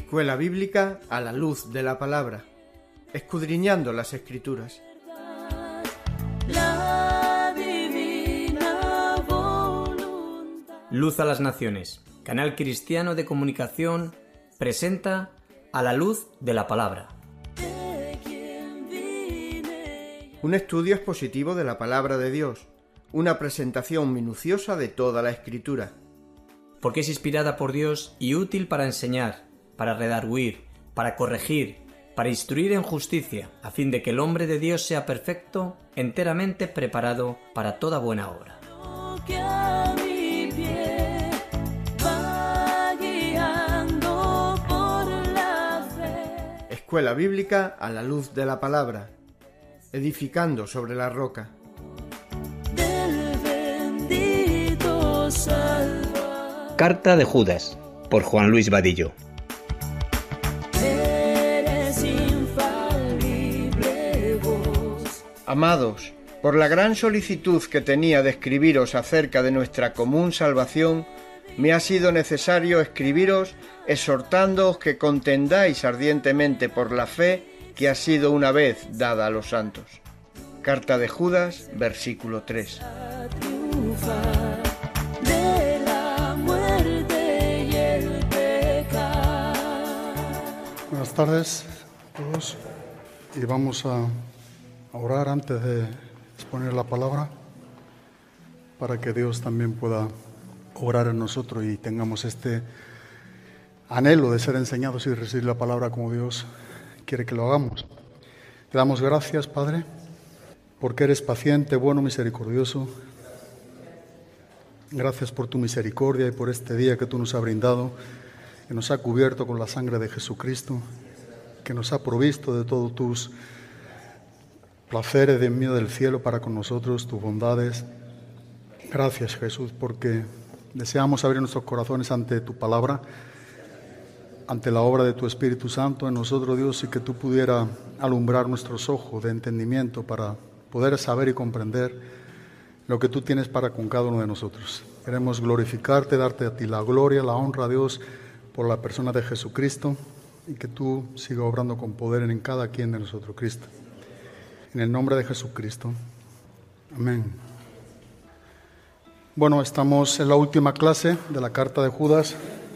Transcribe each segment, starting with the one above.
Escuela Bíblica a la luz de la palabra, escudriñando las Escrituras. Luz a las Naciones, canal cristiano de comunicación, presenta A la luz de la palabra. Un estudio expositivo de la palabra de Dios, una presentación minuciosa de toda la Escritura. Porque es inspirada por Dios y útil para enseñar, para redarguir, para corregir, para instruir en justicia, a fin de que el hombre de Dios sea perfecto, enteramente preparado para toda buena obra. Escuela Bíblica a la luz de la palabra, edificando sobre la roca. Carta de Judas, por Juan Luis Vadillo. Amados, por la gran solicitud que tenía de escribiros acerca de nuestra común salvación, me ha sido necesario escribiros exhortándoos que contendáis ardientemente por la fe que ha sido una vez dada a los santos. Carta de Judas, versículo 3. Buenas tardes a todos, y vamos a orar antes de exponer la palabra para que Dios también pueda obrar en nosotros y tengamos este anhelo de ser enseñados y recibir la palabra como Dios quiere que lo hagamos. Te damos gracias, Padre, porque eres paciente, bueno, misericordioso. Gracias por tu misericordia y por este día que tú nos has brindado, que nos ha cubierto con la sangre de Jesucristo, que nos ha provisto de todos tus placeres de envío del cielo para con nosotros, tus bondades. Gracias, Jesús, porque deseamos abrir nuestros corazones ante tu palabra, ante la obra de tu Espíritu Santo en nosotros, Dios, y que tú pudieras alumbrar nuestros ojos de entendimiento para poder saber y comprender lo que tú tienes para con cada uno de nosotros. Queremos glorificarte, darte a ti la gloria, la honra, Dios, por la persona de Jesucristo, y que tú sigas obrando con poder en cada quien de nosotros, Cristo. En el nombre de Jesucristo. Amén. Bueno, estamos en la última clase de la Carta de Judas,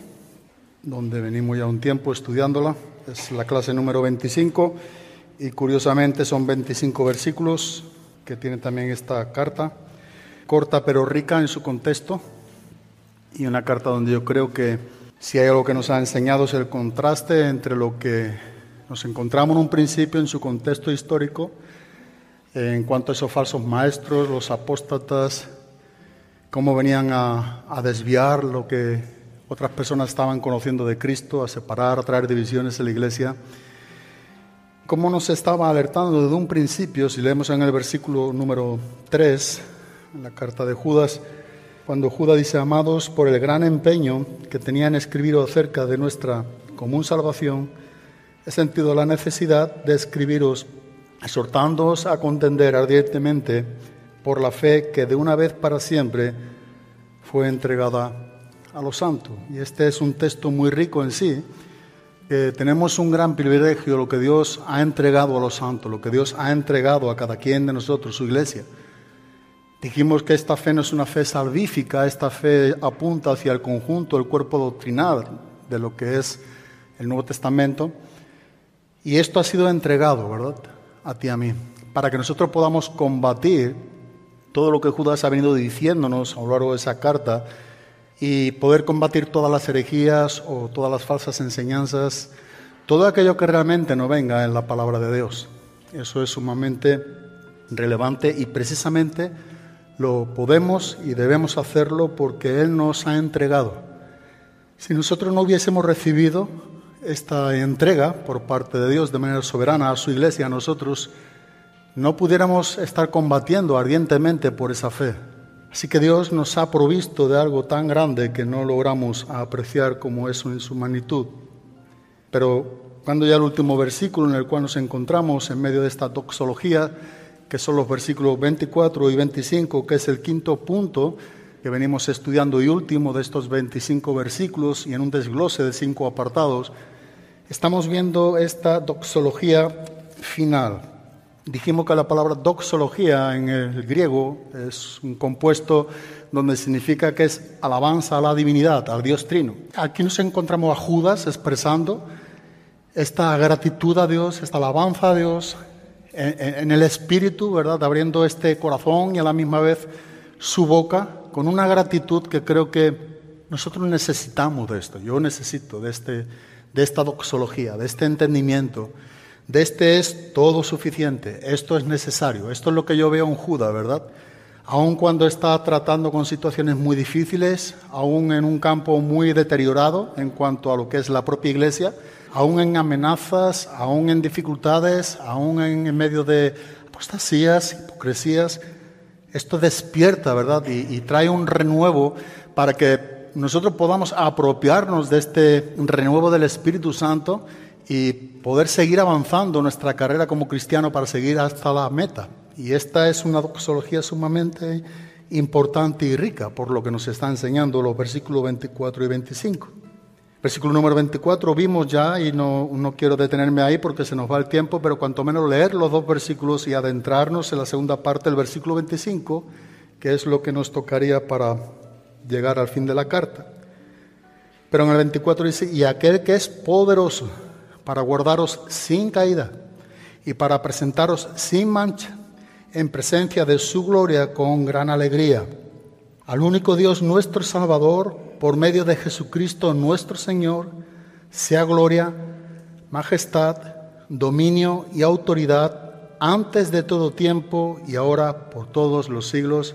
donde venimos ya un tiempo estudiándola. Es la clase número 25 y curiosamente son 25 versículos que tiene también esta carta, corta pero rica en su contexto, y una carta donde yo creo que si hay algo que nos ha enseñado es el contraste entre lo que nos encontramos en un principio en su contexto histórico, en cuanto a esos falsos maestros, los apóstatas, cómo venían a desviar lo que otras personas estaban conociendo de Cristo, a separar, a traer divisiones en la iglesia. Cómo nos estaba alertando desde un principio, si leemos en el versículo número 3, en la carta de Judas, cuando Judas dice: amados, por el gran empeño que tenía en escribir acerca de nuestra común salvación, he sentido la necesidad de escribiros, exhortándoos a contender ardientemente por la fe que de una vez para siempre fue entregada a los santos. Y este es un texto muy rico en sí, que tenemos un gran privilegio, lo que Dios ha entregado a los santos, lo que Dios ha entregado a cada quien de nosotros, su iglesia. Dijimos que esta fe no es una fe salvífica, esta fe apunta hacia el conjunto, el cuerpo doctrinal de lo que es el Nuevo Testamento, y esto ha sido entregado, ¿verdad?, a ti y a mí, para que nosotros podamos combatir todo lo que Judas ha venido diciéndonos a lo largo de esa carta y poder combatir todas las herejías o todas las falsas enseñanzas, todo aquello que realmente no venga en la palabra de Dios. Eso es sumamente relevante y precisamente lo podemos y debemos hacerlo porque Él nos ha entregado. Si nosotros no hubiésemos recibido esta entrega por parte de Dios de manera soberana a su iglesia, a nosotros no pudiéramos estar combatiendo ardientemente por esa fe. Así que Dios nos ha provisto de algo tan grande que no logramos apreciar como eso en su magnitud. Pero cuando ya el último versículo en el cual nos encontramos en medio de esta doxología, que son los versículos 24 y 25, que es el quinto punto que venimos estudiando y último de estos 25 versículos, y en un desglose de 5 apartados, Estamos viendo esta doxología final. Dijimos que la palabra doxología en el griego es un compuesto donde significa que es alabanza a la divinidad, al Dios Trino. Aquí nos encontramos a Judas expresando esta gratitud a Dios, esta alabanza a Dios en el espíritu, ¿verdad? Abriendo este corazón y a la misma vez su boca con una gratitud que creo que nosotros necesitamos de esto. Yo necesito de esta doxología, de este entendimiento, de este es todo suficiente, esto es necesario. Esto es lo que yo veo en Judas, ¿verdad? Aun cuando está tratando con situaciones muy difíciles, aún en un campo muy deteriorado en cuanto a lo que es la propia iglesia, aún en amenazas, aún en dificultades, aún en medio de apostasías, hipocresías, esto despierta, ¿verdad? Y trae un renuevo para que nosotros podamos apropiarnos de este renuevo del Espíritu Santo y poder seguir avanzando nuestra carrera como cristiano para seguir hasta la meta. Y esta es una doxología sumamente importante y rica por lo que nos está enseñando los versículos 24 y 25. Versículo número 24 vimos ya, y no quiero detenerme ahí porque se nos va el tiempo, pero cuanto menos leer los dos versículos y adentrarnos en la segunda parte del versículo 25, que es lo que nos tocaría para llegar al fin de la carta. Pero en el 24 dice, y aquel que es poderoso para guardaros sin caída y para presentaros sin mancha en presencia de su gloria con gran alegría. Al único Dios nuestro Salvador, por medio de Jesucristo nuestro Señor, sea gloria, majestad, dominio y autoridad antes de todo tiempo y ahora por todos los siglos.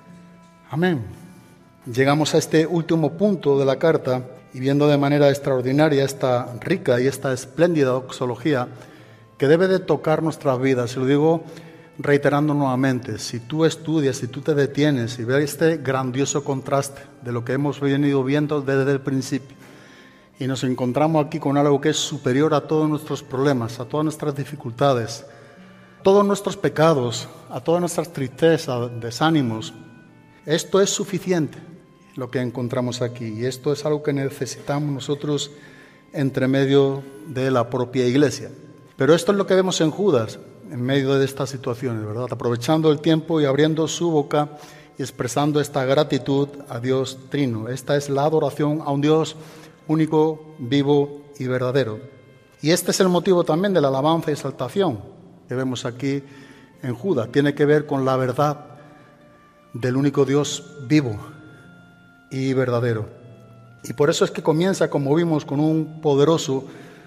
Amén. Llegamos a este último punto de la carta y viendo de manera extraordinaria esta rica y esta espléndida doxología que debe de tocar nuestras vidas. Y lo digo reiterando nuevamente, si tú estudias, si tú te detienes y ves este grandioso contraste de lo que hemos venido viendo desde el principio y nos encontramos aquí con algo que es superior a todos nuestros problemas, a todas nuestras dificultades, todos nuestros pecados, a todas nuestras tristezas, desánimos, esto es suficiente lo que encontramos aquí y esto es algo que necesitamos nosotros entre medio de la propia iglesia. Pero esto es lo que vemos en Judas en medio de estas situaciones, ¿verdad? Aprovechando el tiempo y abriendo su boca y expresando esta gratitud a Dios Trino. Esta es la adoración a un Dios único, vivo y verdadero. Y este es el motivo también de la alabanza y exaltación que vemos aquí en Judas. Tiene que ver con la verdad del único Dios vivo y verdadero. Y por eso es que comienza, como vimos, con un poderoso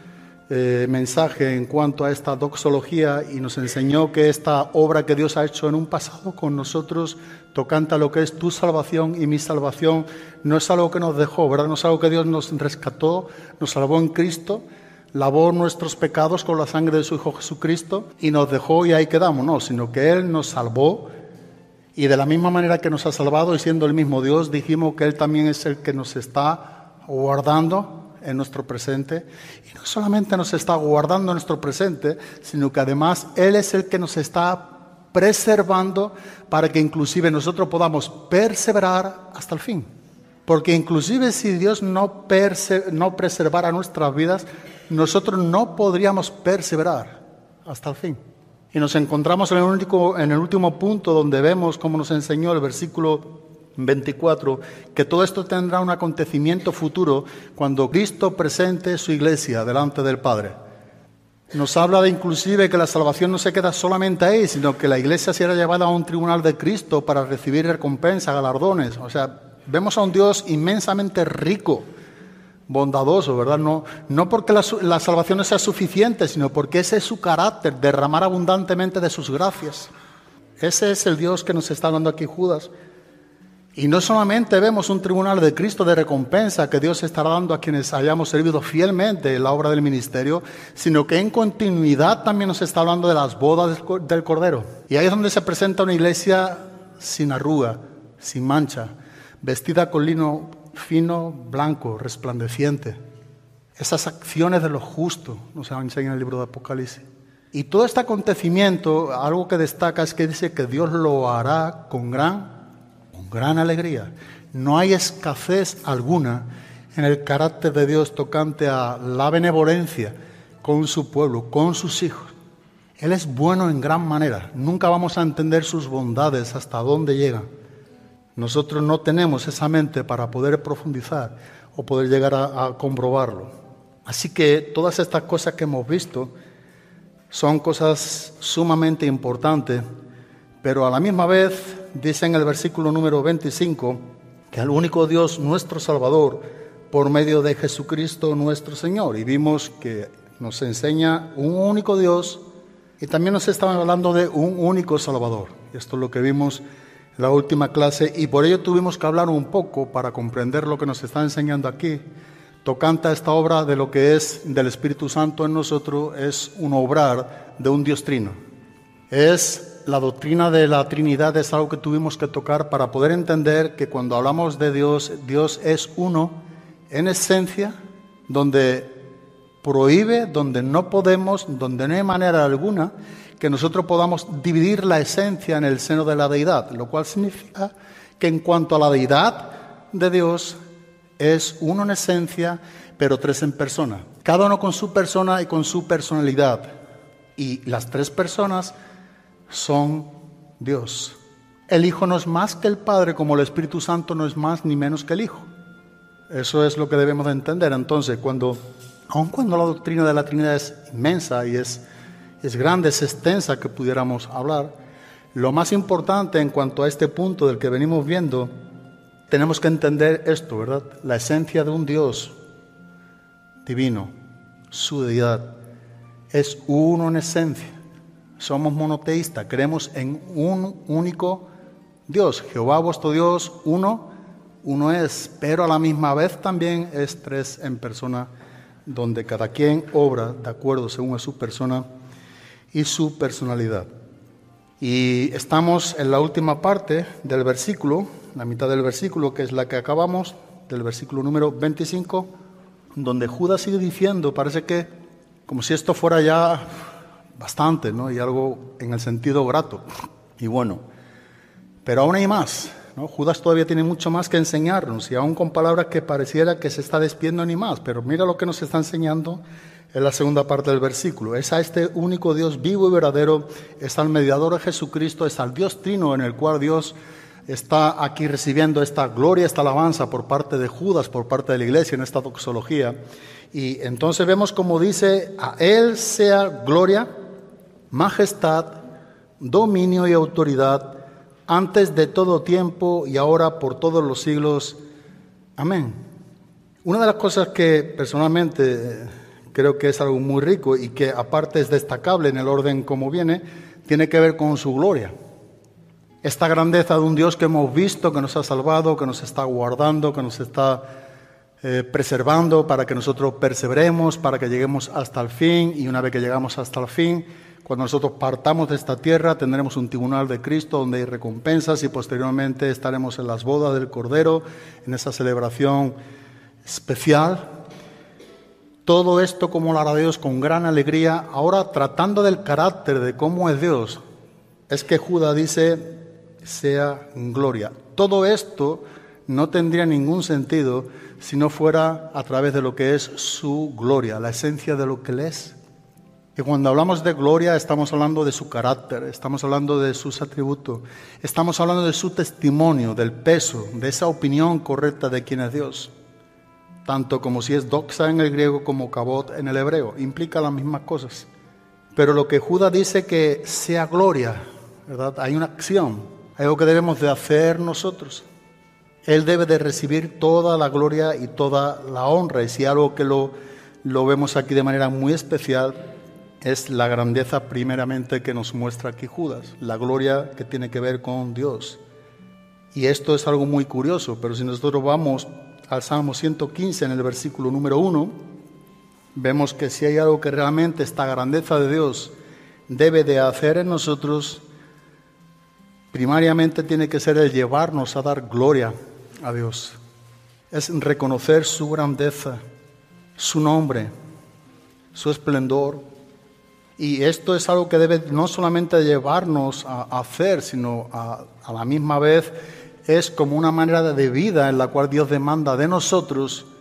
mensaje en cuanto a esta doxología y nos enseñó que esta obra que Dios ha hecho en un pasado con nosotros, tocante a lo que es tu salvación y mi salvación, no es algo que nos dejó, ¿verdad? No es algo que Dios nos rescató, nos salvó en Cristo, lavó nuestros pecados con la sangre de su Hijo Jesucristo y nos dejó y ahí quedamos, no, sino que Él nos salvó y de la misma manera que nos ha salvado y siendo el mismo Dios, dijimos que Él también es el que nos está guardando en nuestro presente, y no solamente nos está guardando en nuestro presente, sino que además Él es el que nos está preservando para que inclusive nosotros podamos perseverar hasta el fin. Porque inclusive si Dios no preservara nuestras vidas, nosotros no podríamos perseverar hasta el fin. Y nos encontramos en el último punto donde vemos, como nos enseñó el versículo 24, que todo esto tendrá un acontecimiento futuro cuando Cristo presente su iglesia delante del Padre. Nos habla de inclusive que la salvación no se queda solamente ahí, sino que la iglesia será llevada a un tribunal de Cristo para recibir recompensa, galardones. O sea, vemos a un Dios inmensamente rico, bondadoso, ¿verdad? No porque la salvación no sea suficiente, sino porque ese es su carácter, derramar abundantemente de sus gracias. Ese es el Dios que nos está hablando aquí Judas. Y no solamente vemos un tribunal de Cristo de recompensa que Dios estará dando a quienes hayamos servido fielmente en la obra del ministerio, sino que en continuidad también nos está hablando de las bodas del Cordero. Y ahí es donde se presenta una iglesia sin arruga, sin mancha, vestida con lino fino, blanco, resplandeciente. Esas acciones de los justos nos enseña el libro de Apocalipsis. Y todo este acontecimiento, algo que destaca es que dice que Dios lo hará con gran alegría. No hay escasez alguna en el carácter de Dios tocante a la benevolencia con su pueblo, con sus hijos. Él es bueno en gran manera. Nunca vamos a entender sus bondades hasta dónde llegan. Nosotros no tenemos esa mente para poder profundizar o poder llegar a comprobarlo. Así que todas estas cosas que hemos visto son cosas sumamente importantes, pero a la misma vez dice en el versículo número 25 que el único Dios, nuestro Salvador, por medio de Jesucristo nuestro Señor. Y vimos que nos enseña un único Dios y también nos estaban hablando de un único Salvador. Esto es lo que vimos en la última clase y por ello tuvimos que hablar un poco para comprender lo que nos está enseñando aquí. Tocante a esta obra de lo que es del Espíritu Santo en nosotros, es un obrar de un Dios trino. Es la doctrina de la Trinidad, es algo que tuvimos que tocar para poder entender que cuando hablamos de Dios, Dios es uno en esencia, donde prohíbe, donde no podemos, donde no hay manera alguna que nosotros podamos dividir la esencia en el seno de la deidad, lo cual significa que en cuanto a la deidad de Dios, es uno en esencia, pero tres en persona. Cada uno con su persona y con su personalidad. Y las tres personas son Dios. El Hijo no es más que el Padre, como el Espíritu Santo no es más ni menos que el Hijo. Eso es lo que debemos de entender. Entonces, aun cuando la doctrina de la Trinidad es inmensa y es grande, es extensa que pudiéramos hablar, lo más importante en cuanto a este punto del que venimos viendo, tenemos que entender esto, ¿verdad? La esencia de un Dios divino, su deidad, es uno en esencia. Somos monoteístas, creemos en un único Dios. Jehová vuestro Dios, uno es, pero a la misma vez también es tres en persona, donde cada quien obra de acuerdo según a su persona y su personalidad. Y estamos en la última parte del versículo, la mitad del versículo, que es la que acabamos, del versículo número 25, donde Judas sigue diciendo, parece que como si esto fuera ya bastante, ¿no? Y algo en el sentido grato y bueno, pero aún hay más, ¿no? Judas todavía tiene mucho más que enseñarnos y aún con palabras que pareciera que se está despidiendo ni más, pero mira lo que nos está enseñando en la segunda parte del versículo. Es a este único Dios vivo y verdadero, es al mediador de Jesucristo, es al Dios trino en el cual Dios está aquí recibiendo esta gloria, esta alabanza por parte de Judas, por parte de la iglesia en esta doxología. Y entonces vemos como dice, a Él sea gloria, majestad, dominio y autoridad, antes de todo tiempo y ahora por todos los siglos. Amén. Una de las cosas que personalmente creo que es algo muy rico y que aparte es destacable en el orden como viene, tiene que ver con su gloria. Esta grandeza de un Dios que hemos visto, que nos ha salvado, que nos está guardando, que nos está preservando para que nosotros perseveremos, para que lleguemos hasta el fin, y una vez que llegamos hasta el fin, cuando nosotros partamos de esta tierra, tendremos un tribunal de Cristo donde hay recompensas y posteriormente estaremos en las bodas del Cordero, en esa celebración especial. Todo esto como lo hará Dios con gran alegría. Ahora, tratando del carácter de cómo es Dios, es que Judas dice, sea gloria. Todo esto no tendría ningún sentido si no fuera a través de lo que es su gloria, la esencia de lo que Él es. Y cuando hablamos de gloria, estamos hablando de su carácter, estamos hablando de sus atributos, estamos hablando de su testimonio, del peso, de esa opinión correcta de quién es Dios. Tanto como si es doxa en el griego como kabod en el hebreo, implica las mismas cosas. Pero lo que Judas dice que sea gloria, ¿verdad? Hay una acción, hay algo que debemos de hacer nosotros. Él debe de recibir toda la gloria y toda la honra. Y si algo que lo vemos aquí de manera muy especial, es la grandeza primeramente que nos muestra aquí Judas, la gloria que tiene que ver con Dios. Y esto es algo muy curioso, pero si nosotros vamos al Salmo 115 en el versículo número 1, vemos que si hay algo que realmente esta grandeza de Dios debe de hacer en nosotros, primariamente tiene que ser el llevarnos a dar gloria a Dios. Es reconocer su grandeza, su nombre, su esplendor. Y esto es algo que debe no solamente llevarnos a hacer, sino a la misma vez es como una manera de vida en la cual Dios demanda de nosotros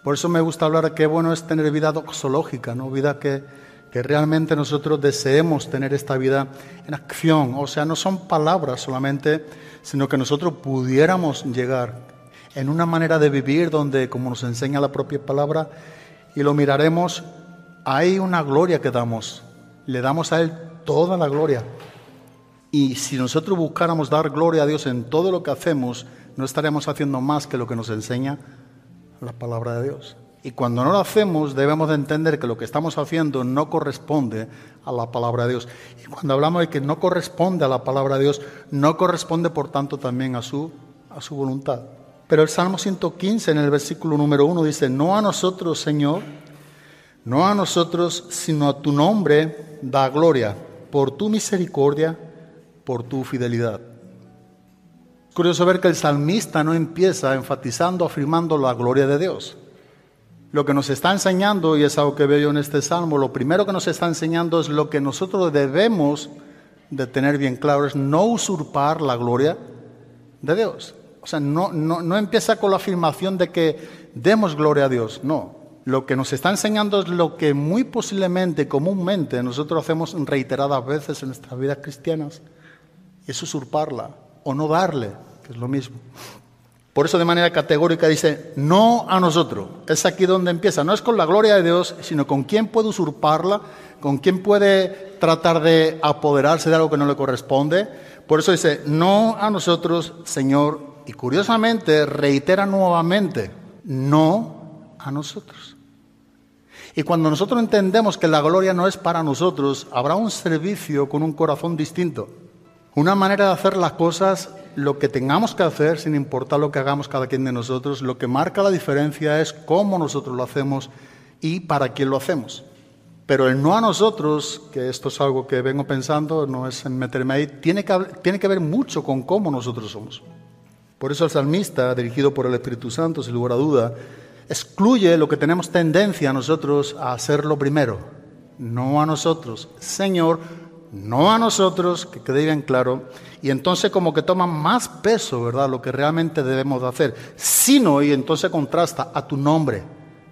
Por eso me gusta hablar de qué bueno es tener vida doxológica, ¿no? Vida que realmente nosotros deseemos tener esta vida en acción. O sea, no son palabras solamente, sino que nosotros pudiéramos llegar en una manera de vivir donde, como nos enseña la propia palabra, y lo miraremos, hay una gloria que damos. Le damos a Él toda la gloria. Y si nosotros buscáramos dar gloria a Dios en todo lo que hacemos, no estaremos haciendo más que lo que nos enseña la palabra de Dios. Y cuando no lo hacemos, debemos de entender que lo que estamos haciendo no corresponde a la palabra de Dios. Y cuando hablamos de que no corresponde a la palabra de Dios, no corresponde, por tanto, también a su voluntad. Pero el Salmo 115, en el versículo número 1, dice: no a nosotros, Señor, no a nosotros, sino a tu nombre da gloria, por tu misericordia, por tu fidelidad. Es curioso ver que el salmista no empieza enfatizando, afirmando la gloria de Dios. Lo que nos está enseñando, y es algo que veo yo en este salmo, lo primero que nos está enseñando es lo que nosotros debemos de tener bien claro, es no usurpar la gloria de Dios. O sea, no empieza con la afirmación de que demos gloria a Dios, no. Lo que nos está enseñando es lo que muy posiblemente, comúnmente, nosotros hacemos reiteradas veces en nuestras vidas cristianas, es usurparla o no darle, que es lo mismo. Por eso de manera categórica dice, no a nosotros. Es aquí donde empieza, no es con la gloria de Dios, sino con quién puede usurparla, con quién puede tratar de apoderarse de algo que no le corresponde. Por eso dice, no a nosotros, Señor, y curiosamente reitera nuevamente, no a nosotros. Y cuando nosotros entendemos que la gloria no es para nosotros, habrá un servicio con un corazón distinto. Una manera de hacer las cosas, lo que tengamos que hacer, sin importar lo que hagamos cada quien de nosotros, lo que marca la diferencia es cómo nosotros lo hacemos y para quién lo hacemos. Pero el no a nosotros, que esto es algo que vengo pensando, no es en meterme ahí, tiene que ver mucho con cómo nosotros somos. Por eso el salmista, dirigido por el Espíritu Santo, sin lugar a duda, excluye lo que tenemos tendencia nosotros a hacerlo primero. No a nosotros, Señor, no a nosotros, que quede bien claro. Y entonces como que toma más peso, ¿verdad?, lo que realmente debemos de hacer. Sino, y entonces contrasta, a tu nombre.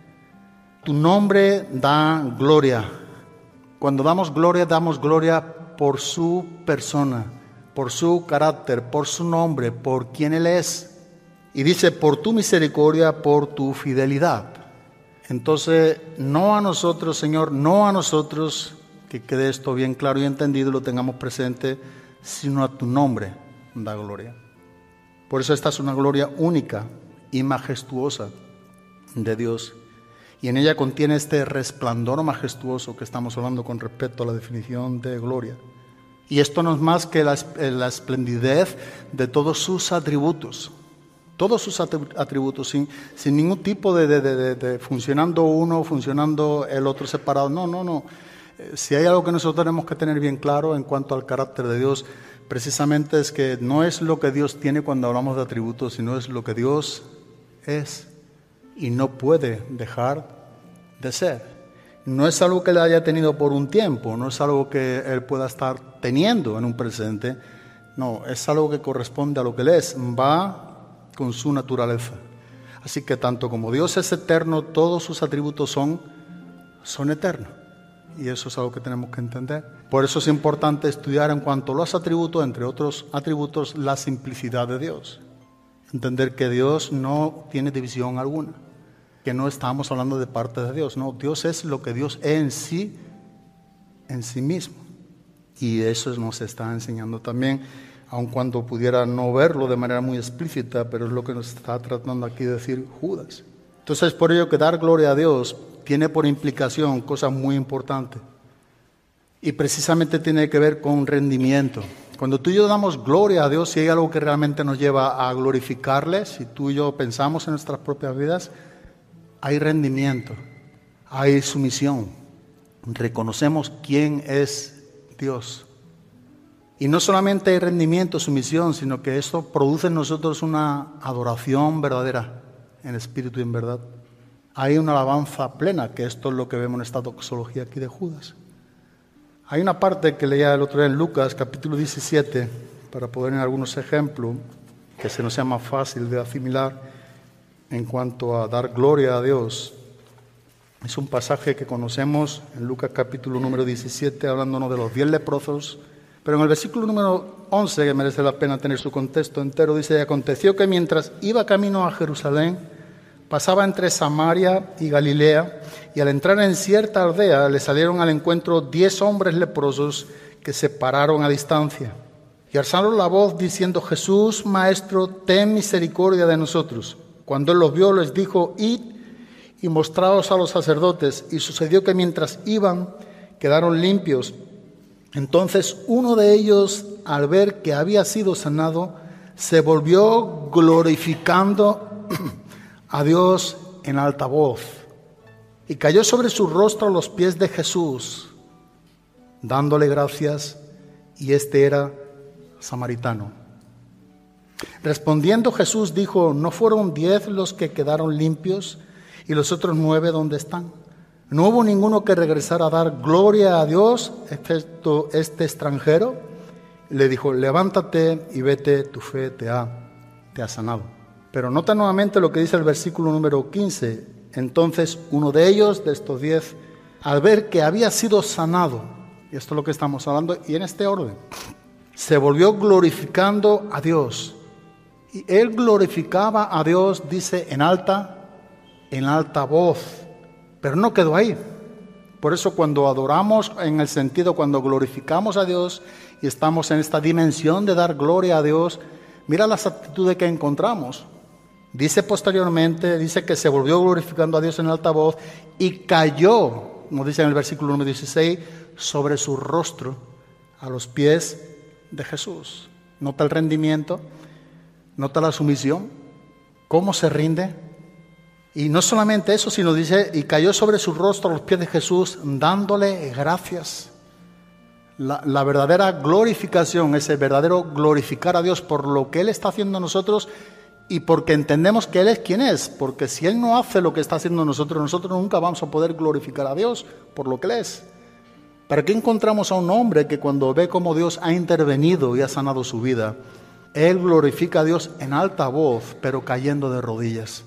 Tu nombre da gloria. Cuando damos gloria por su persona, por su carácter, por su nombre, por quien Él es. Y dice, por tu misericordia, por tu fidelidad. Entonces, no a nosotros, Señor, no a nosotros, que quede esto bien claro y entendido, lo tengamos presente, sino a tu nombre da gloria. Por eso esta es una gloria única y majestuosa de Dios. Y en ella contiene este resplandor majestuoso que estamos hablando con respecto a la definición de gloria. Y esto no es más que la esplendidez de todos sus atributos. Todos sus atributos, sin ningún tipo de funcionando uno, funcionando el otro separado. No. Si hay algo que nosotros tenemos que tener bien claro en cuanto al carácter de Dios, precisamente es que no es lo que Dios tiene cuando hablamos de atributos, sino es lo que Dios es y no puede dejar de ser. No es algo que Él haya tenido por un tiempo, no es algo que Él pueda estar teniendo en un presente, no, es algo que corresponde a lo que Él es, va con su naturaleza. Así que tanto como Dios es eterno, todos sus atributos son eternos. Y eso es algo que tenemos que entender. Por eso es importante estudiar en cuanto a los atributos, entre otros atributos, la simplicidad de Dios. Entender que Dios no tiene división alguna, que no estamos hablando de parte de Dios. No, Dios es lo que Dios es en sí mismo. Y eso nos está enseñando también, aun cuando pudiera no verlo de manera muy explícita, pero es lo que nos está tratando aquí de decir Judas. Entonces, por ello que dar gloria a Dios tiene por implicación cosas muy importantes. Y precisamente tiene que ver con rendimiento. Cuando tú y yo damos gloria a Dios, si hay algo que realmente nos lleva a glorificarle, si tú y yo pensamos en nuestras propias vidas, hay rendimiento, hay sumisión. Reconocemos quién es Dios. Y no solamente hay rendimiento, sumisión, sino que esto produce en nosotros una adoración verdadera, en espíritu y en verdad. Hay una alabanza plena, que esto es lo que vemos en esta doxología aquí de Judas. Hay una parte que leía el otro día en Lucas, capítulo 17, para poner en algunos ejemplos, que se nos sea más fácil de asimilar. en cuanto a dar gloria a Dios. Es un pasaje que conocemos en Lucas capítulo número 17, hablándonos de los 10 leprosos. Pero en el versículo número 11, que merece la pena tener su contexto entero, dice: y aconteció que mientras iba camino a Jerusalén, pasaba entre Samaria y Galilea, y al entrar en cierta aldea le salieron al encuentro 10 hombres leprosos que se pararon a distancia. Y alzaron la voz diciendo: Jesús, Maestro, ten misericordia de nosotros. Cuando él los vio, les dijo: id y mostraos a los sacerdotes. Y sucedió que mientras iban, quedaron limpios. Entonces uno de ellos, al ver que había sido sanado, se volvió glorificando a Dios en alta voz, y cayó sobre su rostro a los pies de Jesús, dándole gracias, y este era samaritano. Respondiendo Jesús dijo: ¿no fueron 10 los que quedaron limpios? ¿Y los otros 9 dónde están? ¿No hubo ninguno que regresara a dar gloria a Dios, excepto este extranjero? Le dijo: levántate y vete, tu fe te ha sanado. Pero nota nuevamente lo que dice el versículo número 15. Entonces uno de ellos, de estos 10, al ver que había sido sanado, y esto es lo que estamos hablando, y en este orden, se volvió glorificando a Dios. Y él glorificaba a Dios, dice, en alta voz. Pero no quedó ahí. Por eso cuando adoramos, en el sentido cuando glorificamos a Dios y estamos en esta dimensión de dar gloria a Dios, mira las actitudes que encontramos. Dice posteriormente, dice que se volvió glorificando a Dios en alta voz y cayó, nos dice en el versículo número 16, sobre su rostro a los pies de Jesús. Nota el rendimiento, nota la sumisión, cómo se rinde. Y no solamente eso, sino dice, y cayó sobre su rostro a los pies de Jesús, dándole gracias. La verdadera glorificación, ese verdadero glorificar a Dios por lo que Él está haciendo en nosotros y porque entendemos que Él es quien es. Porque si Él no hace lo que está haciendo nosotros nunca vamos a poder glorificar a Dios por lo que Él es. ¿Para qué encontramos a un hombre que cuando ve cómo Dios ha intervenido y ha sanado su vida, él glorifica a Dios en alta voz, pero cayendo de rodillas?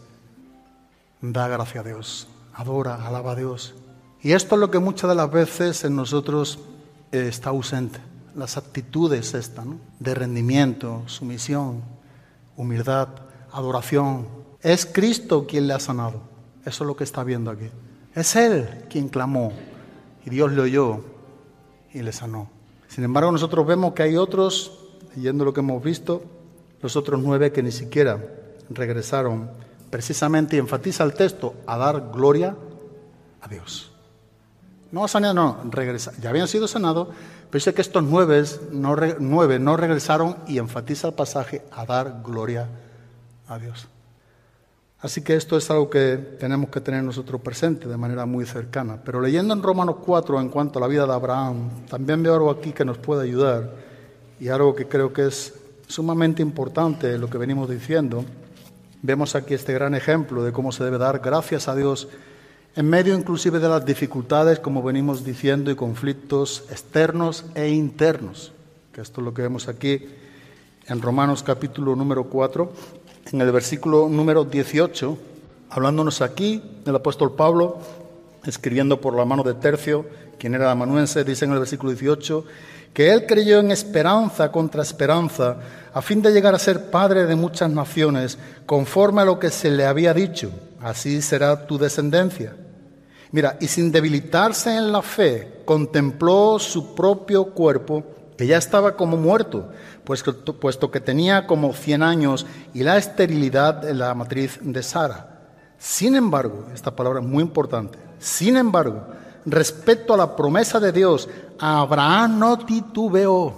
Da gracia a Dios, adora, alaba a Dios. Y esto es lo que muchas de las veces en nosotros está ausente. Las actitudes estas, ¿no? De rendimiento, sumisión, humildad, adoración. Es Cristo quien le ha sanado. Eso es lo que está viendo aquí. Es Él quien clamó y Dios le oyó y le sanó. Sin embargo, nosotros vemos que hay otros, leyendo lo que hemos visto, los otros 9 que ni siquiera regresaron. Precisamente enfatiza el texto a dar gloria a Dios. No a sanar, no, regresar. Ya habían sido sanados, pero dice que estos 9 no regresaron y enfatiza el pasaje a dar gloria a Dios. Así que esto es algo que tenemos que tener nosotros presente de manera muy cercana. Pero leyendo en Romanos 4 en cuanto a la vida de Abraham, también veo algo aquí que nos puede ayudar y algo que creo que es sumamente importante lo que venimos diciendo. Vemos aquí este gran ejemplo de cómo se debe dar gracias a Dios en medio inclusive de las dificultades, como venimos diciendo, y conflictos externos e internos. Que esto es lo que vemos aquí en Romanos capítulo número 4, en el versículo número 18, hablándonos aquí del apóstol Pablo, escribiendo por la mano de Tercio, quien era amanuense, dice en el versículo 18, que él creyó en esperanza contra esperanza, a fin de llegar a ser padre de muchas naciones, conforme a lo que se le había dicho, así será tu descendencia. Mira, y sin debilitarse en la fe, contempló su propio cuerpo, que ya estaba como muerto, puesto que tenía como 100 años, y la esterilidad en la matriz de Sara. Sin embargo, esta palabra es muy importante, sin embargo, respecto a la promesa de Dios, Abraham no titubeó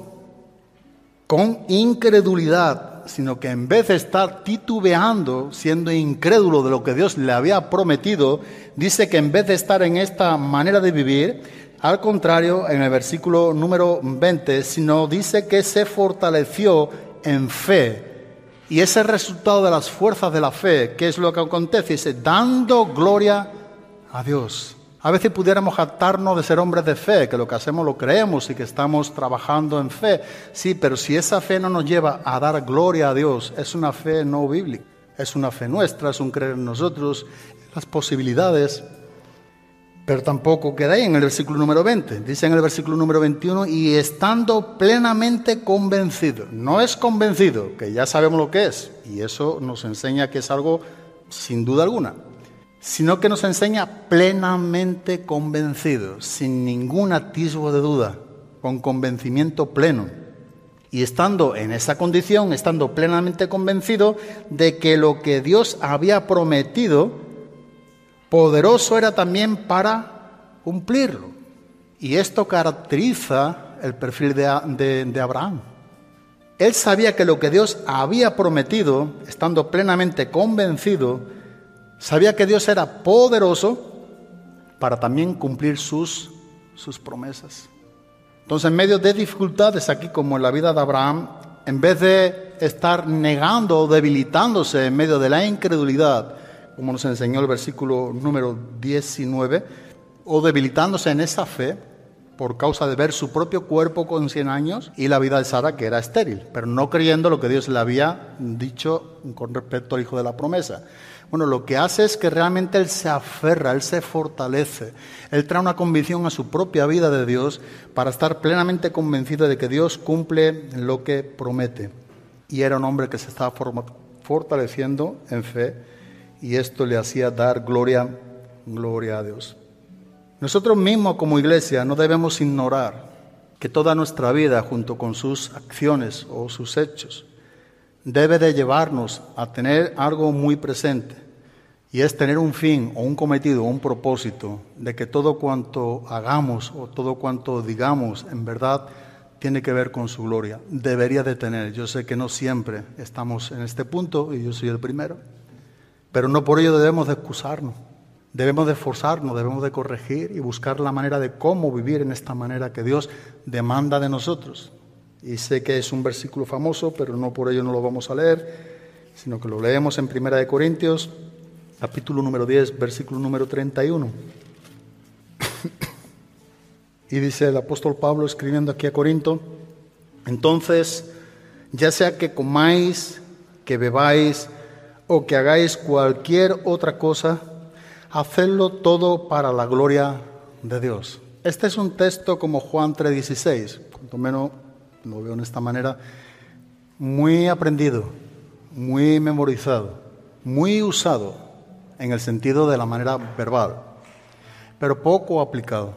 con incredulidad, sino que en vez de estar titubeando, siendo incrédulo de lo que Dios le había prometido, dice que en vez de estar en esta manera de vivir, al contrario, en el versículo número 20, sino dice que se fortaleció en fe. Y ese resultado de las fuerzas de la fe, ¿qué es lo que acontece? Dice, dando gloria a Dios. A veces pudiéramos jactarnos de ser hombres de fe, que lo que hacemos lo creemos y que estamos trabajando en fe. Sí, pero si esa fe no nos lleva a dar gloria a Dios, es una fe no bíblica. Es una fe nuestra, es un creer en nosotros, las posibilidades. Pero tampoco queda ahí en el versículo número 20. Dice en el versículo número 21, y estando plenamente convencido. No es convencido, que ya sabemos lo que es, y eso nos enseña que es algo sin duda alguna, sino que nos enseña plenamente convencido, sin ningún atisbo de duda, con convencimiento pleno. Y estando en esa condición, estando plenamente convencido de que lo que Dios había prometido, poderoso era también para cumplirlo. Y esto caracteriza el perfil de Abraham. Él sabía que lo que Dios había prometido, estando plenamente convencido, sabía que Dios era poderoso para también cumplir sus promesas. Entonces, en medio de dificultades, aquí como en la vida de Abraham, en vez de estar negando o debilitándose en medio de la incredulidad, como nos enseñó el versículo número 19, o debilitándose en esa fe por causa de ver su propio cuerpo con 100 años y la vida de Sara, que era estéril, pero no creyendo lo que Dios le había dicho con respecto al hijo de la promesa. Bueno, lo que hace es que realmente él se aferra, él se fortalece, él trae una convicción a su propia vida de Dios para estar plenamente convencido de que Dios cumple lo que promete. Y era un hombre que se estaba fortaleciendo en fe, y esto le hacía dar gloria a Dios. Nosotros mismos como iglesia no debemos ignorar que toda nuestra vida, junto con sus acciones o sus hechos, debe de llevarnos a tener algo muy presente, y es tener un fin o un cometido o un propósito de que todo cuanto hagamos o todo cuanto digamos en verdad tiene que ver con su gloria. Debería de tener. Yo sé que no siempre estamos en este punto y yo soy el primero, pero no por ello debemos de excusarnos. Debemos de esforzarnos, debemos de corregir y buscar la manera de cómo vivir en esta manera que Dios demanda de nosotros. Y sé que es un versículo famoso, pero no por ello no lo vamos a leer, sino que lo leemos en 1 Corintios, capítulo número 10, versículo número 31. Y dice el apóstol Pablo escribiendo aquí a Corinto: entonces, ya sea que comáis, que bebáis o que hagáis cualquier otra cosa, hacedlo todo para la gloria de Dios. Este es un texto como Juan 3:16, cuanto menos lo veo en esta manera, muy aprendido, muy memorizado, muy usado en el sentido de la manera verbal, pero poco aplicado,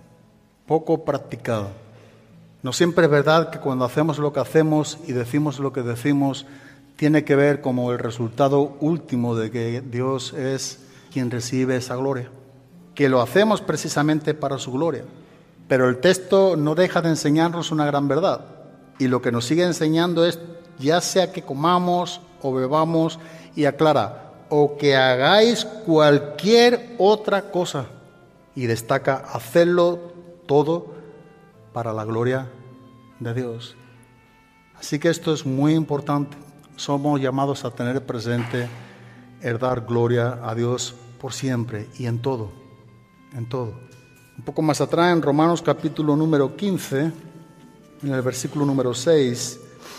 poco practicado. No siempre es verdad que cuando hacemos lo que hacemos y decimos lo que decimos, tiene que ver como el resultado último de que Dios es quien recibe esa gloria, que lo hacemos precisamente para su gloria. Pero el texto no deja de enseñarnos una gran verdad, y lo que nos sigue enseñando es, ya sea que comamos o bebamos, y aclara, o que hagáis cualquier otra cosa, y destaca, hacerlo todo para la gloria de Dios. Así que esto es muy importante. Somos llamados a tener presente el dar gloria a Dios por siempre y en todo, en todo. Un poco más atrás, en Romanos capítulo número 15, en el versículo número 6,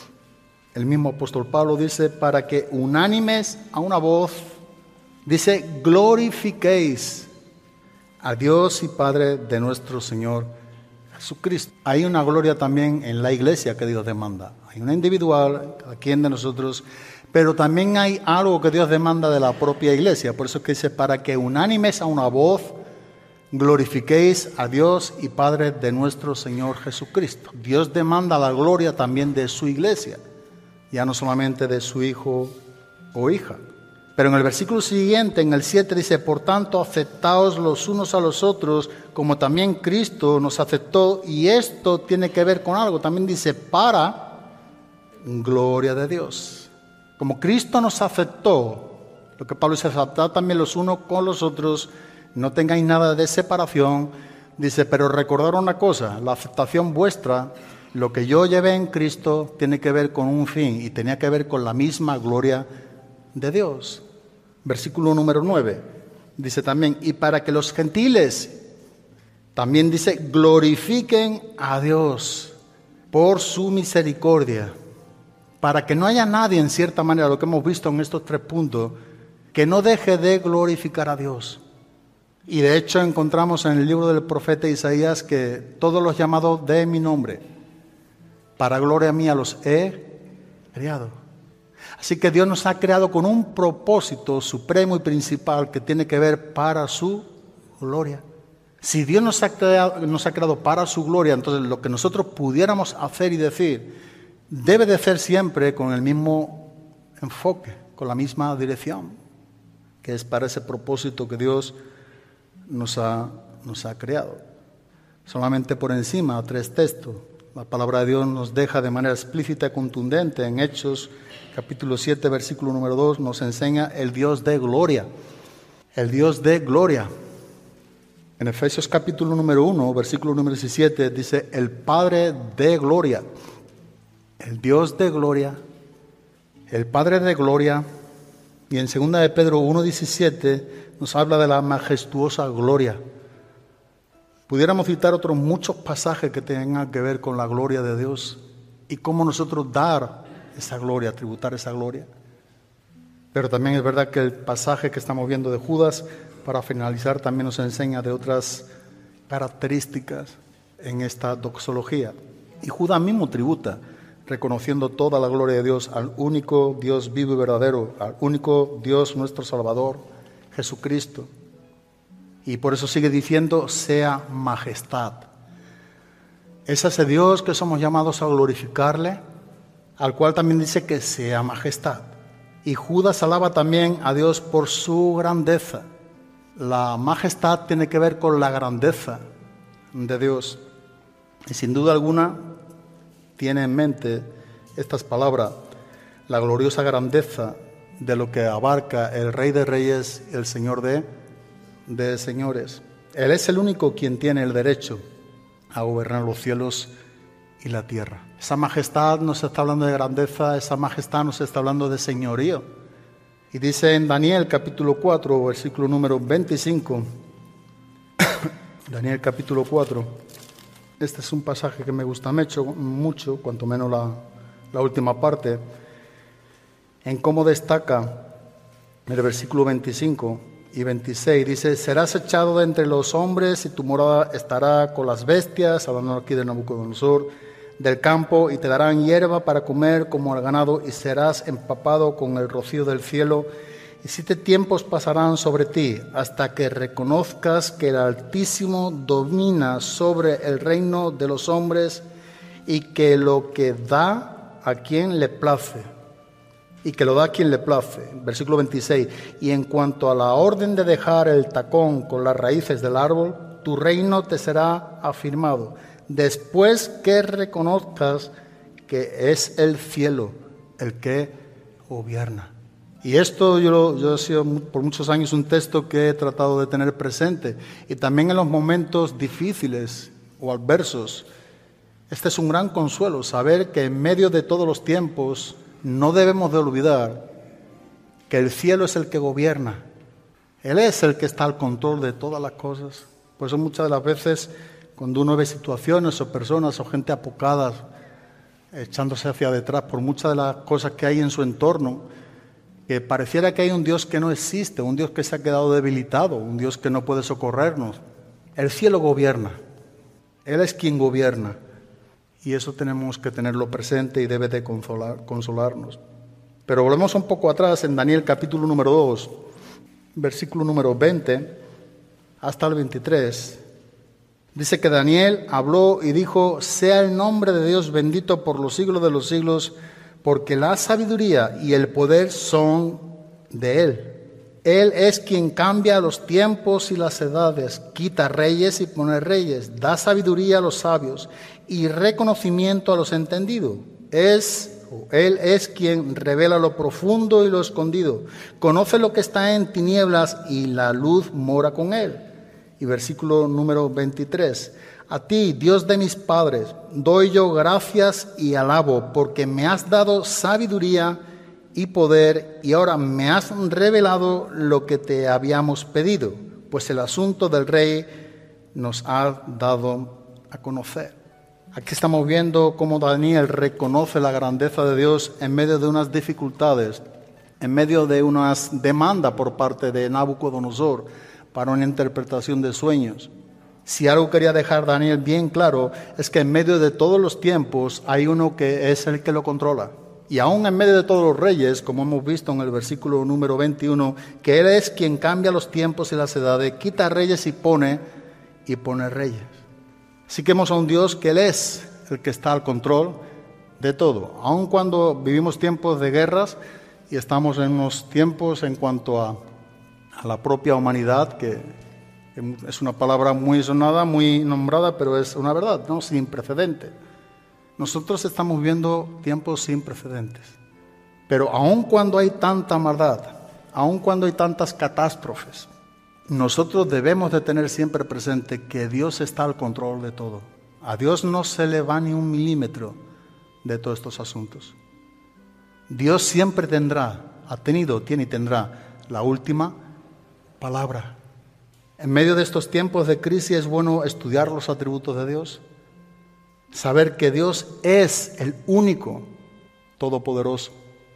el mismo apóstol Pablo dice, para que unánimes a una voz, dice, glorifiquéis a Dios y Padre de nuestro Señor Jesucristo. Hay una gloria también en la iglesia que Dios demanda. Hay una individual, cada quien de nosotros, pero también hay algo que Dios demanda de la propia iglesia. Por eso es que dice, para que unánimes a una voz, glorifiquéis a Dios y Padre de nuestro Señor Jesucristo. Dios demanda la gloria también de su iglesia, ya no solamente de su hijo o hija. Pero en el versículo siguiente, en el 7, dice, por tanto, aceptaos los unos a los otros, como también Cristo nos aceptó, y esto tiene que ver con algo, también dice, para gloria de Dios. Como Cristo nos aceptó, lo que Pablo dice, aceptad también los unos con los otros, no tengáis nada de separación. Dice, pero recordad una cosa, la aceptación vuestra, lo que yo llevé en Cristo, tiene que ver con un fin, y tenía que ver con la misma gloria de Dios. Versículo número 9, dice también, y para que los gentiles, también dice, glorifiquen a Dios por su misericordia, para que no haya nadie, en cierta manera, lo que hemos visto en estos 3 puntos, que no deje de glorificar a Dios. Y de hecho encontramos en el libro del profeta Isaías que todos los llamados de mi nombre, para gloria mía los he creado. Así que Dios nos ha creado con un propósito supremo y principal que tiene que ver para su gloria. Si Dios nos ha creado para su gloria, entonces lo que nosotros pudiéramos hacer y decir debe de ser siempre con el mismo enfoque, con la misma dirección, que es para ese propósito que Dios nos ha creado. Solamente por encima, 3 textos. La palabra de Dios nos deja de manera explícita y contundente en Hechos, capítulo 7, versículo número 2, nos enseña el Dios de gloria. El Dios de gloria. En Efesios capítulo número 1, versículo número 17, dice el Padre de gloria. El Dios de gloria, el Padre de gloria. Y en 2 de Pedro 1:17 nos habla de la majestuosa gloria. Pudiéramos citar otros muchos pasajes que tengan que ver con la gloria de Dios y cómo nosotros dar esa gloria, tributar esa gloria. Pero también es verdad que el pasaje que estamos viendo de Judas, para finalizar, también nos enseña de otras características en esta doxología. Y Judas mismo tributa, reconociendo toda la gloria de Dios al único Dios vivo y verdadero, al único Dios nuestro Salvador, Jesucristo. Y por eso sigue diciendo, sea majestad. Es ese Dios que somos llamados a glorificarle, al cual también dice que sea majestad. Y Judas alaba también a Dios por su grandeza. La majestad tiene que ver con la grandeza de Dios. Y sin duda alguna tiene en mente estas palabras, la gloriosa grandeza de lo que abarca el Rey de Reyes y el Señor de señores. Él es el único quien tiene el derecho a gobernar los cielos y la tierra. Esa majestad nos está hablando de grandeza, esa majestad nos está hablando de señorío. Y dice en Daniel capítulo 4, versículo número 25, Daniel capítulo 4, este es un pasaje que me gusta mucho, cuanto menos la última parte, en cómo destaca el versículo 25 y 26, dice, serás echado de entre los hombres y tu morada estará con las bestias, hablando aquí de Nabucodonosor, del campo, y te darán hierba para comer como al ganado, y serás empapado con el rocío del cielo, y 7 tiempos pasarán sobre ti, hasta que reconozcas que el Altísimo domina sobre el reino de los hombres, y que lo que da a quien le place. Versículo 26, y en cuanto a la orden de dejar el tacón con las raíces del árbol, tu reino te será afirmado, después que reconozcas que es el cielo el que gobierna. Y esto yo he sido por muchos años un texto que he tratado de tener presente, y también en los momentos difíciles o adversos. Este es un gran consuelo, saber que en medio de todos los tiempos no debemos de olvidar que el cielo es el que gobierna. Él es el que está al control de todas las cosas. Por eso muchas de las veces cuando uno ve situaciones o personas o gente apocada echándose hacia detrás por muchas de las cosas que hay en su entorno, que pareciera que hay un Dios que no existe, un Dios que se ha quedado debilitado, un Dios que no puede socorrernos. El cielo gobierna. Él es quien gobierna. Y eso tenemos que tenerlo presente y debe de consolarnos. Pero volvemos un poco atrás en Daniel capítulo número 2, versículo número 20 hasta el 23. Dice que Daniel habló y dijo, sea el nombre de Dios bendito por los siglos de los siglos, porque la sabiduría y el poder son de Él. Él es quien cambia los tiempos y las edades, quita reyes y pone reyes, da sabiduría a los sabios y reconocimiento a los entendidos. Él es quien revela lo profundo y lo escondido, conoce lo que está en tinieblas y la luz mora con Él. Y versículo número 23, a ti, Dios de mis padres, doy yo gracias y alabo, porque me has dado sabiduría y poder, y ahora me has revelado lo que te habíamos pedido, pues el asunto del rey nos ha dado a conocer. Aquí estamos viendo cómo Daniel reconoce la grandeza de Dios en medio de unas dificultades, en medio de unas demandas por parte de Nabucodonosor para una interpretación de sueños. Si algo quería dejar Daniel bien claro, es que en medio de todos los tiempos hay uno que es el que lo controla. Y aún en medio de todos los reyes, como hemos visto en el versículo número 21, que Él es quien cambia los tiempos y las edades, quita reyes y pone reyes. Así que vemos a un Dios que Él es el que está al control de todo. Aun cuando vivimos tiempos de guerras y estamos en unos tiempos en cuanto a la propia humanidad, que es una palabra muy sonada, muy nombrada, pero es una verdad, ¿no? Sin precedente. Nosotros estamos viviendo tiempos sin precedentes. Pero aun cuando hay tanta maldad, aun cuando hay tantas catástrofes, nosotros debemos de tener siempre presente que Dios está al control de todo. A Dios no se le va ni un milímetro de todos estos asuntos. Dios siempre ha tenido, tiene y tendrá la última palabra. En medio de estos tiempos de crisis es bueno estudiar los atributos de Dios, saber que Dios es el único todopoderoso.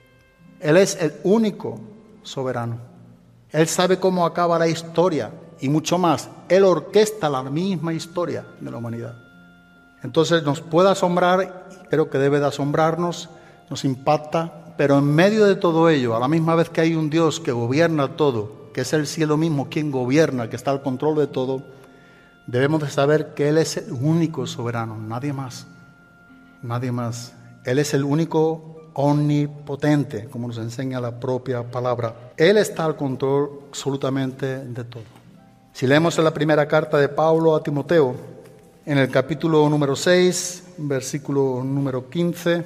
Él es el único soberano. Él sabe cómo acaba la historia y mucho más. Él orquesta la misma historia de la humanidad. Entonces nos puede asombrar, y creo que debe de asombrarnos, nos impacta, pero en medio de todo ello, a la misma vez que hay un Dios que gobierna todo, que es el cielo mismo quien gobierna, que está al control de todo, debemos de saber que Él es el único soberano, nadie más, nadie más. Él es el único omnipotente, como nos enseña la propia palabra. Él está al control absolutamente de todo. Si leemos en la primera carta de Pablo a Timoteo, en el capítulo número 6, versículo número 15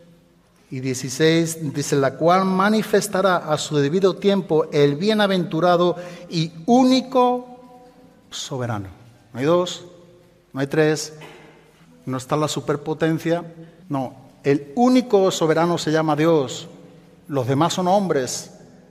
y 16, dice: la cual manifestará a su debido tiempo el bienaventurado y único soberano. No hay dos, no hay tres, no está la superpotencia, no. El único soberano se llama Dios. Los demás son hombres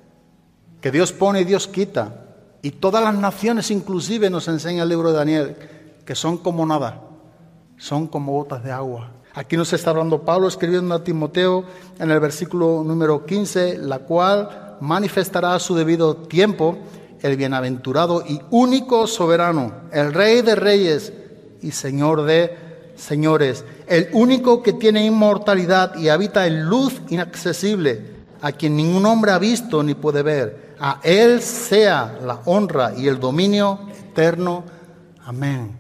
que Dios pone y Dios quita. Y todas las naciones, inclusive, nos enseña el libro de Daniel, que son como nada, son como gotas de agua. Aquí nos está hablando Pablo, escribiendo a Timoteo en el versículo número 15, la cual manifestará a su debido tiempo el bienaventurado y único soberano, el Rey de reyes y Señor de señores, el único que tiene inmortalidad y habita en luz inaccesible, a quien ningún hombre ha visto ni puede ver. A Él sea la honra y el dominio eterno. Amén.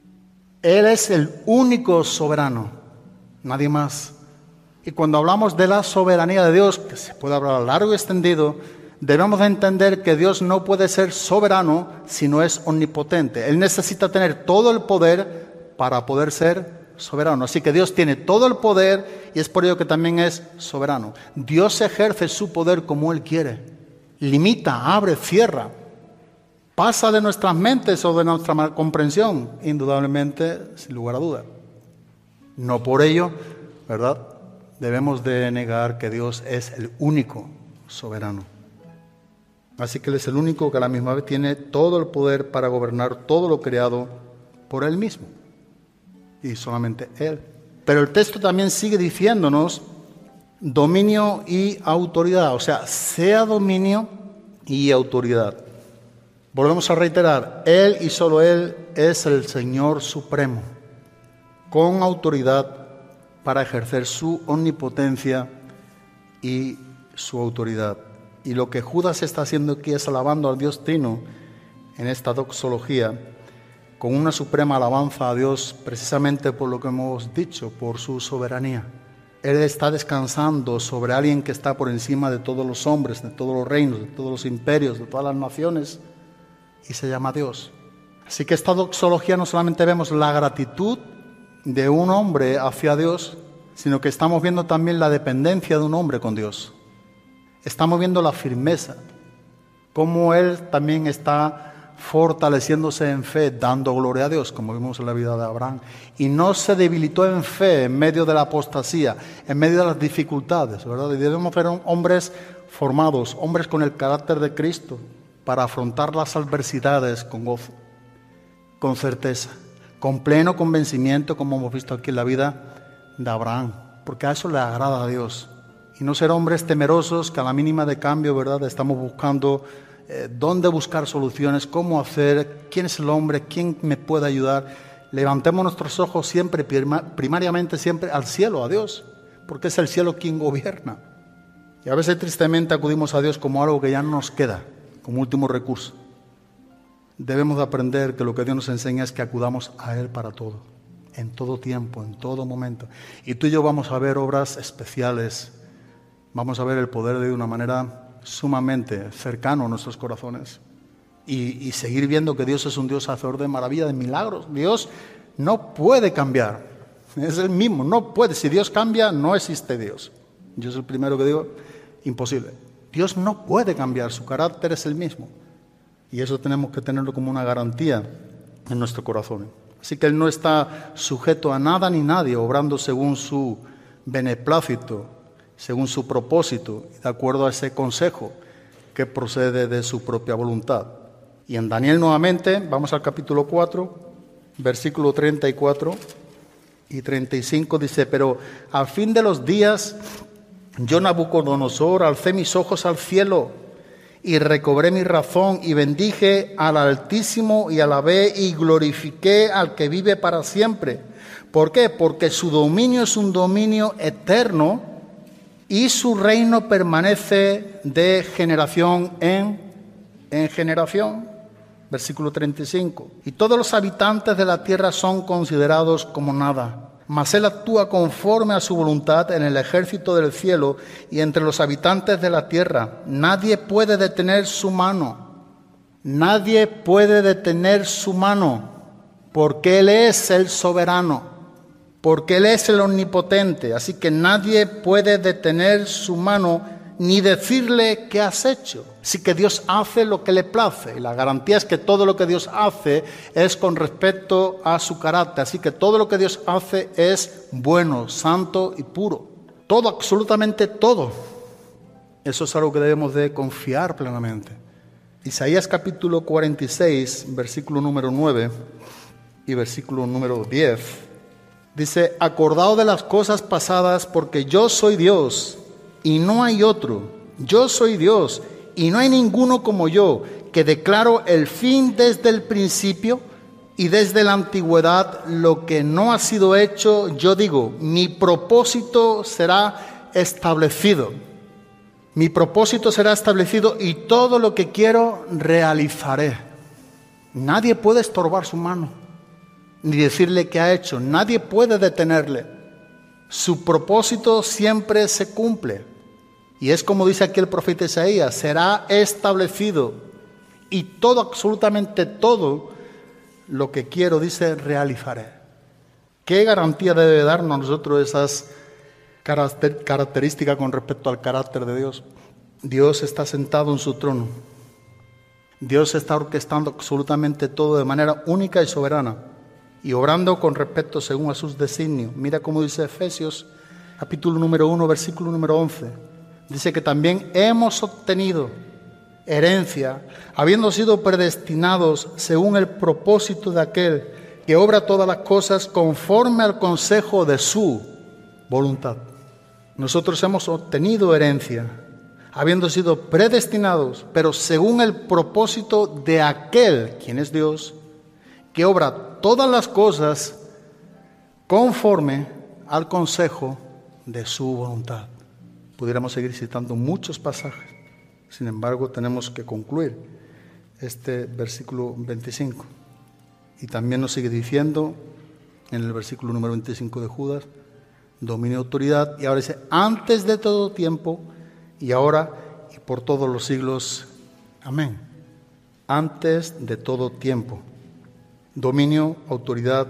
Él es el único soberano, nadie más. Y cuando hablamos de la soberanía de Dios, que se puede hablar a largo y extendido, debemos de entender que Dios no puede ser soberano si no es omnipotente. Él necesita tener todo el poder para poder ser soberano. Así que Dios tiene todo el poder y es por ello que también es soberano. Dios ejerce su poder como Él quiere. Limita, abre, cierra. Pasa de nuestras mentes o de nuestra comprensión, indudablemente, sin lugar a duda. No por ello, ¿verdad?, debemos de negar que Dios es el único soberano. Así que Él es el único que a la misma vez tiene todo el poder para gobernar todo lo creado por Él mismo. Y solamente Él. Pero el texto también sigue diciéndonos dominio y autoridad, o sea, sea dominio y autoridad. Volvemos a reiterar, Él y solo Él es el Señor supremo, con autoridad para ejercer su omnipotencia y su autoridad. Y lo que Judas está haciendo aquí es alabando al Dios Trino en esta doxología, con una suprema alabanza a Dios precisamente por lo que hemos dicho, por su soberanía. Él está descansando sobre alguien que está por encima de todos los hombres, de todos los reinos, de todos los imperios, de todas las naciones, y se llama Dios. Así que esta doxología no solamente vemos la gratitud de un hombre hacia Dios, sino que estamos viendo también la dependencia de un hombre con Dios. Estamos viendo la firmeza, cómo Él también está fortaleciéndose en fe, dando gloria a Dios, como vimos en la vida de Abraham, y no se debilitó en fe en medio de la apostasía, en medio de las dificultades, ¿verdad? Y debemos ser hombres formados, hombres con el carácter de Cristo, para afrontar las adversidades con gozo, con certeza, con pleno convencimiento, como hemos visto aquí en la vida de Abraham, porque a eso le agrada a Dios. Y no ser hombres temerosos que a la mínima de cambio, ¿verdad?, estamos buscando dónde buscar soluciones, cómo hacer, quién es el hombre, quién me puede ayudar. Levantemos nuestros ojos siempre, primariamente siempre al cielo, a Dios, porque es el cielo quien gobierna. Y a veces tristemente acudimos a Dios como algo que ya no nos queda, como último recurso. Debemos de aprender que lo que Dios nos enseña es que acudamos a Él para todo, en todo tiempo, en todo momento. Y tú y yo vamos a ver obras especiales, vamos a ver el poder de Dios de una manera sumamente cercano a nuestros corazones. Y seguir viendo que Dios es un Dios hacedor de maravillas, de milagros. Dios no puede cambiar, es el mismo, no puede. Si Dios cambia, no existe Dios. Yo soy el primero que digo, imposible. Dios no puede cambiar, su carácter es el mismo. Y eso tenemos que tenerlo como una garantía en nuestro corazón. Así que Él no está sujeto a nada ni nadie, obrando según su beneplácito, según su propósito, de acuerdo a ese consejo que procede de su propia voluntad. Y en Daniel nuevamente, vamos al capítulo 4, versículo 34 y 35, dice: pero al fin de los días, yo Nabucodonosor alcé mis ojos al cielo y recobré mi razón y bendije al Altísimo y alabé y glorifiqué al que vive para siempre. ¿Por qué? Porque su dominio es un dominio eterno y su reino permanece de generación en generación. Versículo 35. Y todos los habitantes de la tierra son considerados como nada, mas Él actúa conforme a su voluntad en el ejército del cielo y entre los habitantes de la tierra. Nadie puede detener su mano. Nadie puede detener su mano, porque Él es el soberano, porque Él es el omnipotente. Así que nadie puede detener su mano ni decirle qué has hecho. Así que Dios hace lo que le place. Y la garantía es que todo lo que Dios hace es con respecto a su carácter. Así que todo lo que Dios hace es bueno, santo y puro. Todo, absolutamente todo. Eso es algo que debemos de confiar plenamente. Isaías capítulo 46, versículo número 9 y versículo número 10. Dice: acordaos de las cosas pasadas, porque yo soy Dios y no hay otro. Yo soy Dios y no hay ninguno como yo, que declaro el fin desde el principio y desde la antigüedad lo que no ha sido hecho. Yo digo, mi propósito será establecido. Mi propósito será establecido y todo lo que quiero realizaré. Nadie puede estorbar su mano, ni decirle qué ha hecho. Nadie puede detenerle. Su propósito siempre se cumple. Y es como dice aquí el profeta Isaías: será establecido. Y todo, absolutamente todo lo que quiero, dice, realizaré. ¿Qué garantía debe darnos a nosotros esas características con respecto al carácter de Dios? Dios está sentado en su trono. Dios está orquestando absolutamente todo de manera única y soberana, y obrando con respecto según a sus designios. Mira cómo dice Efesios capítulo número 1, versículo número 11. Dice que también hemos obtenido herencia, habiendo sido predestinados según el propósito de aquel que obra todas las cosas conforme al consejo de su voluntad. Nosotros hemos obtenido herencia, habiendo sido predestinados, pero según el propósito de aquel, quien es Dios, que obra todas las cosas conforme al consejo de su voluntad. Pudiéramos seguir citando muchos pasajes, sin embargo tenemos que concluir este versículo 25. Y también nos sigue diciendo en el versículo número 25 de Judas: dominio y autoridad, y ahora dice: antes de todo tiempo, y ahora y por todos los siglos. Amén. Antes de todo tiempo. Dominio, autoridad,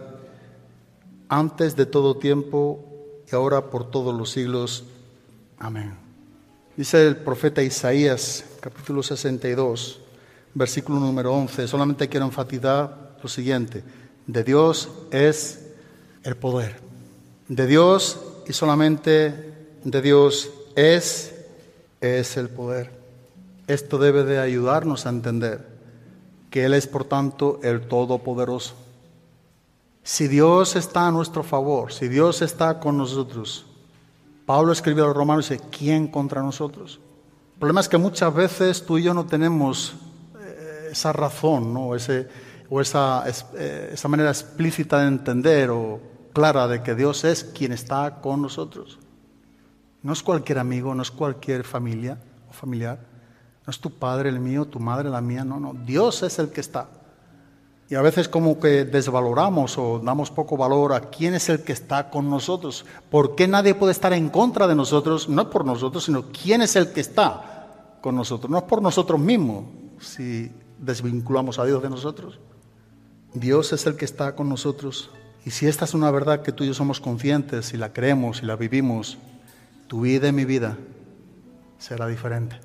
antes de todo tiempo, y ahora por todos los siglos. Amén. Dice el profeta Isaías, capítulo 62, versículo número 11. Solamente quiero enfatizar lo siguiente: de Dios es el poder. De Dios y solamente de Dios es el poder. Esto debe de ayudarnos a entender que Él es, por tanto, el Todopoderoso. Si Dios está a nuestro favor, si Dios está con nosotros, Pablo escribió a los romanos y dice, ¿quién contra nosotros? El problema es que muchas veces tú y yo no tenemos esa razón, ¿no? Esa manera explícita de entender o clara de que Dios es quien está con nosotros. No es cualquier amigo, no es cualquier familia o familiar, no es tu padre el mío, tu madre la mía, no, Dios es el que está. Y a veces como que desvaloramos o damos poco valor a quién es el que está con nosotros. ¿Por qué nadie puede estar en contra de nosotros? No por nosotros, sino quién es el que está con nosotros. No es por nosotros mismos, si desvinculamos a Dios de nosotros. Dios es el que está con nosotros. Y si esta es una verdad que tú y yo somos conscientes, si la creemos, si la vivimos, tu vida y mi vida será diferente.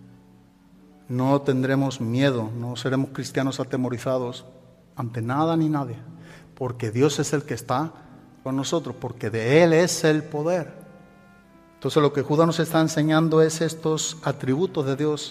No tendremos miedo, no seremos cristianos atemorizados ante nada ni nadie, porque Dios es el que está con nosotros, porque de Él es el poder. Entonces lo que Judas nos está enseñando es estos atributos de Dios,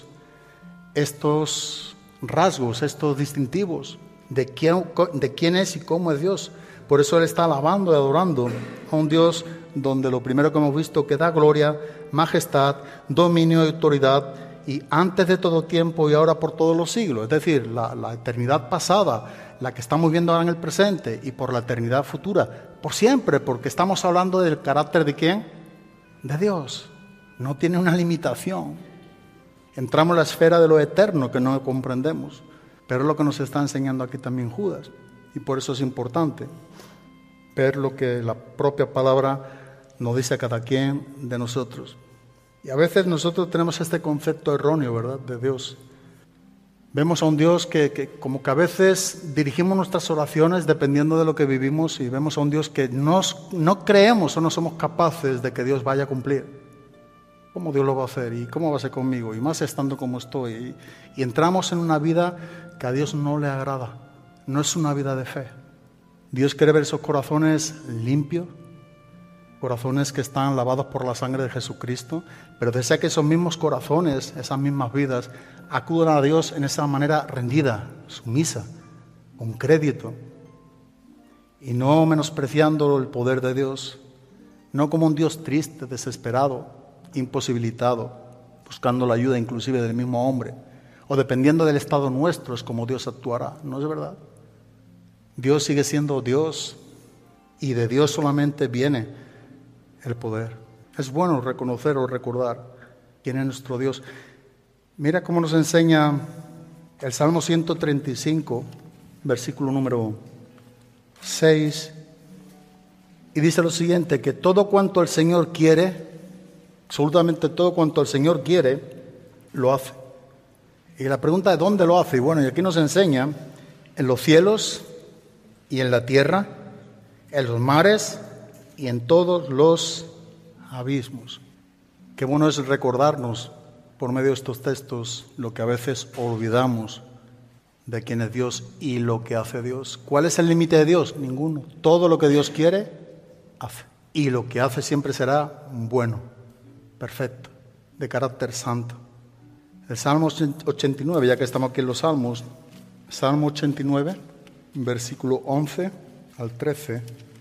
estos rasgos, estos distintivos de quién es y cómo es Dios. Por eso Él está alabando y adorando a un Dios donde lo primero que hemos visto que da gloria, majestad, dominio y autoridad, y antes de todo tiempo y ahora por todos los siglos. Es decir, la eternidad pasada, la que estamos viendo ahora en el presente, y por la eternidad futura, por siempre, porque estamos hablando del carácter de ¿quién? De Dios. No tiene una limitación. Entramos en la esfera de lo eterno que no comprendemos, pero es lo que nos está enseñando aquí también Judas, y por eso es importante ver lo que la propia palabra nos dice a cada quien de nosotros. Y a veces nosotros tenemos este concepto erróneo, ¿verdad?, de Dios. Vemos a un Dios que como que a veces dirigimos nuestras oraciones dependiendo de lo que vivimos, y vemos a un Dios que no creemos o no somos capaces de que Dios vaya a cumplir. ¿Cómo Dios lo va a hacer? ¿Y cómo va a ser conmigo? Y más estando como estoy. Y entramos en una vida que a Dios no le agrada. No es una vida de fe. Dios quiere ver esos corazones limpios, corazones que están lavados por la sangre de Jesucristo, pero desea que esos mismos corazones, esas mismas vidas, acudan a Dios en esa manera rendida, sumisa, con crédito, y no menospreciando el poder de Dios, no como un Dios triste, desesperado, imposibilitado, buscando la ayuda inclusive del mismo hombre, o dependiendo del estado nuestro es como Dios actuará. No es verdad. Dios sigue siendo Dios, y de Dios solamente viene el poder. Es bueno reconocer o recordar quién es nuestro Dios. Mira cómo nos enseña el Salmo 135, versículo número 6, y dice lo siguiente, que todo cuanto el Señor quiere, absolutamente todo cuanto el Señor quiere, lo hace. Y la pregunta es ¿dónde lo hace? Y bueno, y aquí nos enseña en los cielos y en la tierra, en los mares y en todos los abismos. Qué bueno es recordarnos por medio de estos textos lo que a veces olvidamos de quién es Dios y lo que hace Dios. ¿Cuál es el límite de Dios? Ninguno. Todo lo que Dios quiere, hace. Y lo que hace siempre será bueno, perfecto, de carácter santo. El Salmo 89, ya que estamos aquí en los Salmos, Salmo 89, versículo 11 al 13,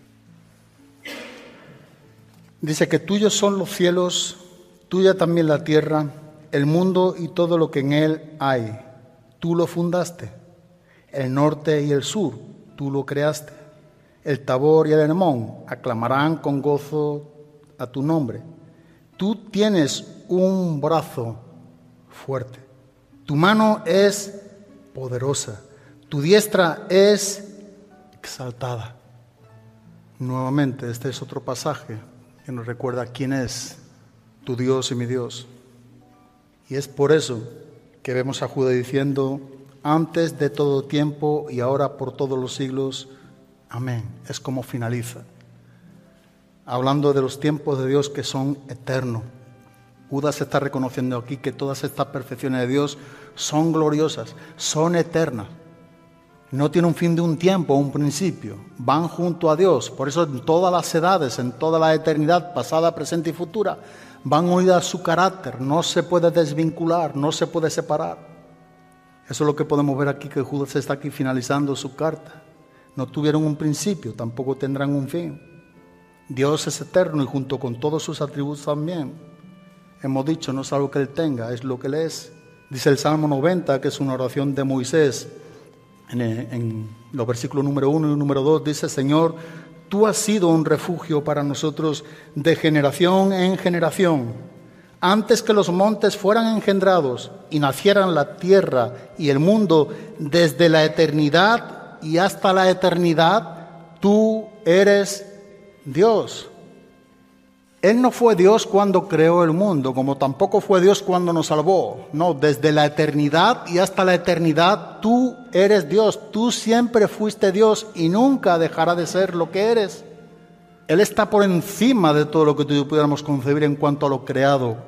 dice que tuyos son los cielos, tuya también la tierra, el mundo y todo lo que en él hay. Tú lo fundaste, el norte y el sur, tú lo creaste. El Tabor y el Hermón aclamarán con gozo a tu nombre. Tú tienes un brazo fuerte, tu mano es poderosa, tu diestra es exaltada. Nuevamente, este es otro pasaje que nos recuerda quién es tu Dios y mi Dios. Y es por eso que vemos a Judas diciendo, antes de todo tiempo y ahora por todos los siglos, amén. Es como finaliza, hablando de los tiempos de Dios que son eternos. Judas está reconociendo aquí que todas estas perfecciones de Dios son gloriosas, son eternas. No tiene un fin de un tiempo o un principio, van junto a Dios. Por eso en todas las edades, en toda la eternidad, pasada, presente y futura, van unidas a su carácter, no se puede desvincular, no se puede separar. Eso es lo que podemos ver aquí, que Judas está aquí finalizando su carta, no tuvieron un principio, tampoco tendrán un fin. Dios es eterno y junto con todos sus atributos también. Hemos dicho, no es algo que Él tenga, es lo que Él es. Dice el Salmo 90, que es una oración de Moisés, en los versículos número 1 y número 2, dice: Señor, Tú has sido un refugio para nosotros de generación en generación. Antes que los montes fueran engendrados y nacieran la tierra y el mundo, desde la eternidad y hasta la eternidad, Tú eres Dios. Él no fue Dios cuando creó el mundo, como tampoco fue Dios cuando nos salvó. No, desde la eternidad y hasta la eternidad, Tú eres Dios. Tú siempre fuiste Dios y nunca dejará de ser lo que eres. Él está por encima de todo lo que tú y yo pudiéramos concebir en cuanto a lo creado.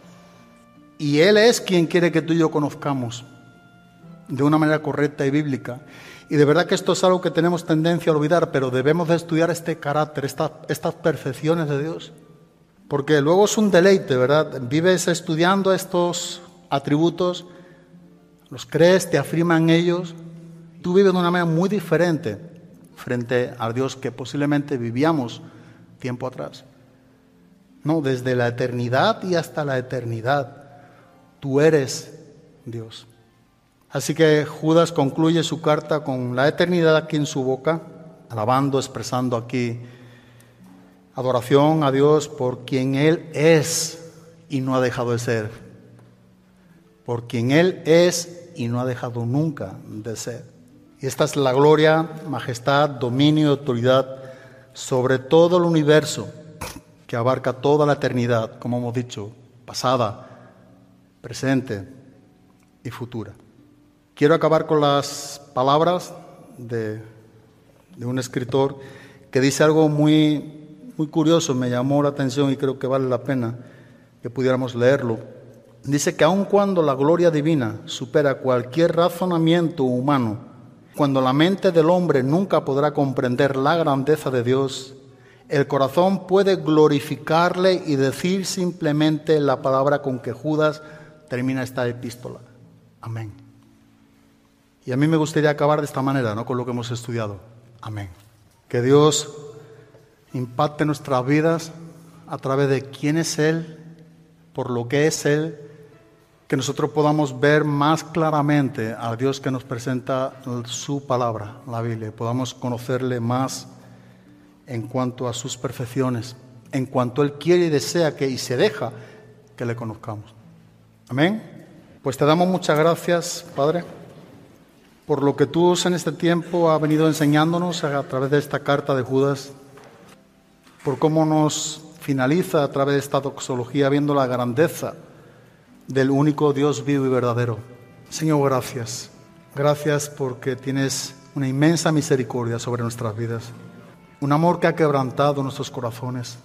Y Él es quien quiere que tú y yo conozcamos de una manera correcta y bíblica. Y de verdad que esto es algo que tenemos tendencia a olvidar, pero debemos de estudiar este carácter, estas perfecciones de Dios. Porque luego es un deleite, ¿verdad? Vives estudiando estos atributos, los crees, te afirman ellos. Tú vives de una manera muy diferente frente al Dios que posiblemente vivíamos tiempo atrás. No, desde la eternidad y hasta la eternidad, Tú eres Dios. Así que Judas concluye su carta con la eternidad aquí en su boca, alabando, expresando aquí adoración a Dios por quien Él es y no ha dejado de ser. Por quien Él es y no ha dejado nunca de ser. Y esta es la gloria, majestad, dominio y autoridad sobre todo el universo que abarca toda la eternidad, como hemos dicho, pasada, presente y futura. Quiero acabar con las palabras de un escritor que dice algo muy curioso, me llamó la atención y creo que vale la pena que pudiéramos leerlo. Dice que aun cuando la gloria divina supera cualquier razonamiento humano, cuando la mente del hombre nunca podrá comprender la grandeza de Dios, el corazón puede glorificarle y decir simplemente la palabra con que Judas termina esta epístola. Amén. Y a mí me gustaría acabar de esta manera, ¿no? Con lo que hemos estudiado. Amén. Que Dios impacte nuestras vidas a través de quién es Él, por lo que es Él, que nosotros podamos ver más claramente al Dios que nos presenta su palabra, la Biblia, podamos conocerle más en cuanto a sus perfecciones, en cuanto Él quiere y desea que, y se deja que le conozcamos. Amén. Pues te damos muchas gracias, Padre, por lo que tú en este tiempo has venido enseñándonos a través de esta carta de Judas, por cómo nos finaliza a través de esta doxología viendo la grandeza del único Dios vivo y verdadero. Señor, gracias. Gracias porque tienes una inmensa misericordia sobre nuestras vidas, un amor que ha quebrantado nuestros corazones,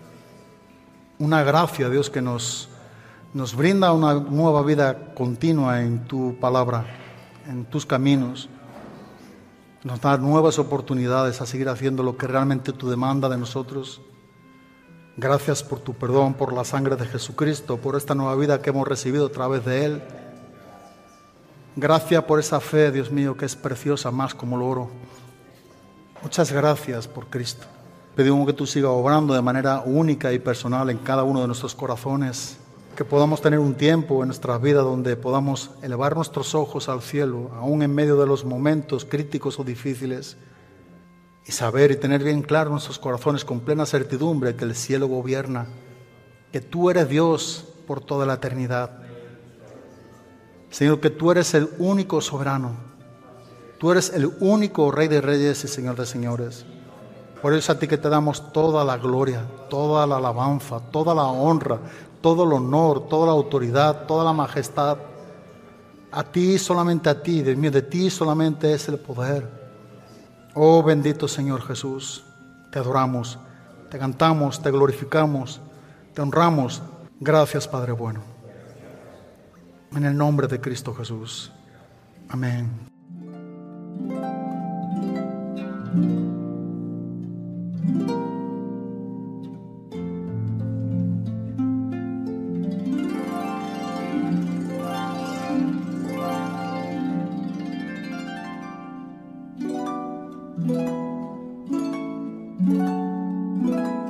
una gracia, Dios, que nos brinda una nueva vida continua en tu palabra, en tus caminos. Nos da nuevas oportunidades a seguir haciendo lo que realmente tú demandas de nosotros. Gracias por tu perdón, por la sangre de Jesucristo, por esta nueva vida que hemos recibido a través de Él. Gracias por esa fe, Dios mío, que es preciosa más como el oro. Muchas gracias por Cristo. Pedimos que tú sigas obrando de manera única y personal en cada uno de nuestros corazones, que podamos tener un tiempo en nuestras vidas donde podamos elevar nuestros ojos al cielo, aún en medio de los momentos críticos o difíciles, y saber y tener bien claro nuestros corazones con plena certidumbre que el cielo gobierna, que tú eres Dios por toda la eternidad. Señor, que tú eres el único soberano, tú eres el único Rey de Reyes y Señor de Señores. Por eso a ti que te damos toda la gloria, toda la alabanza, toda la honra, todo el honor, toda la autoridad, toda la majestad. A ti, solamente a ti, Dios mío, de ti solamente es el poder. Oh bendito Señor Jesús, te adoramos, te cantamos, te glorificamos, te honramos. Gracias, Padre bueno. En el nombre de Cristo Jesús. Amén. Thank you.